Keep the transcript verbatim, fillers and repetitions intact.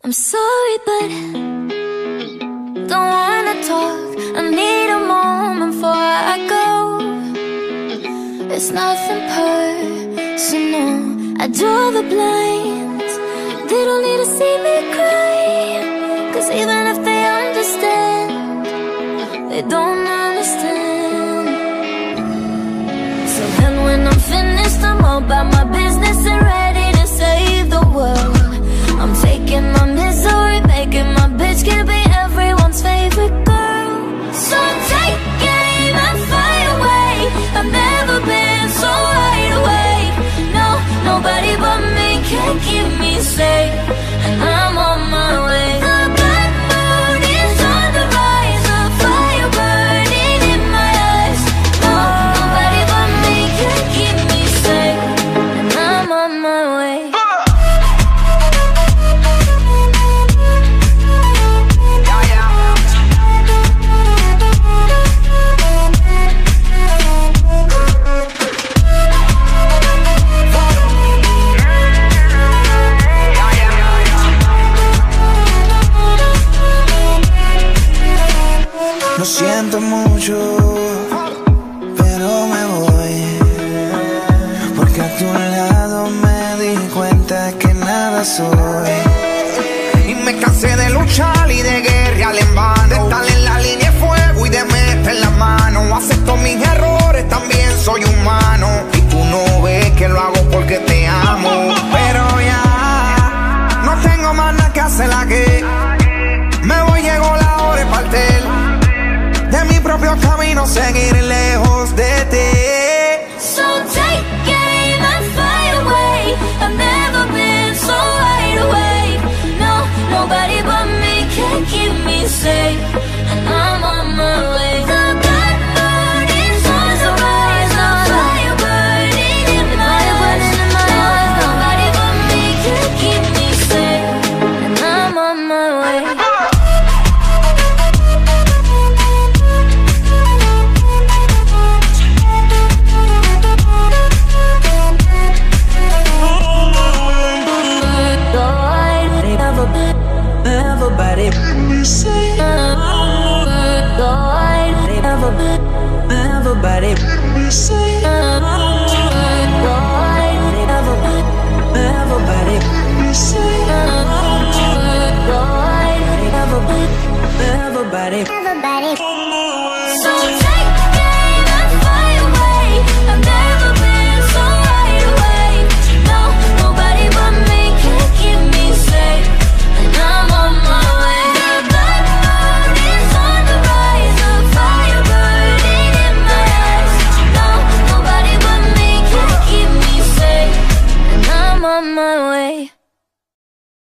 I'm sorry, but don't wanna talk. I need a moment before I go. It's nothing personal. I draw the blinds. They don't need to see me cry, 'cause even if they understand, they don't understand. So then when I'm finished, I'm all about my business and ready to save the world. I'm taking my misery, making my bitch can be everyone's favorite girl. So take aim and fly away. I've never been so wide awake. No, nobody but me can keep me safe, and I'm on my way. The black moon is on the rise, a fire burning in my eyes. No, nobody but me can keep me safe, and I'm on my way. Lo siento mucho, pero me voy, porque a tu lado me di cuenta que nada soy. Y me cansé de luchar y de guerrear en vano, de estar en la línea de fuego y de meter la mano. Acepto mis errores, también soy humano, y tú no ves que lo hago porque te amo. Pero ya no tengo más nada que hacer, la que me voy, llegó la hora de partir de mi propio camino, seguir lejos de ti. So take aim and fly away. I've never been so wide awake. No, nobody but me can keep me safe, and I'm on my way. The black moon is on the rise, a fire burning in my eyes. No, nobody but me can keep me safe, and I'm on my way. Everybody, everybody, everybody, everybody, everybody.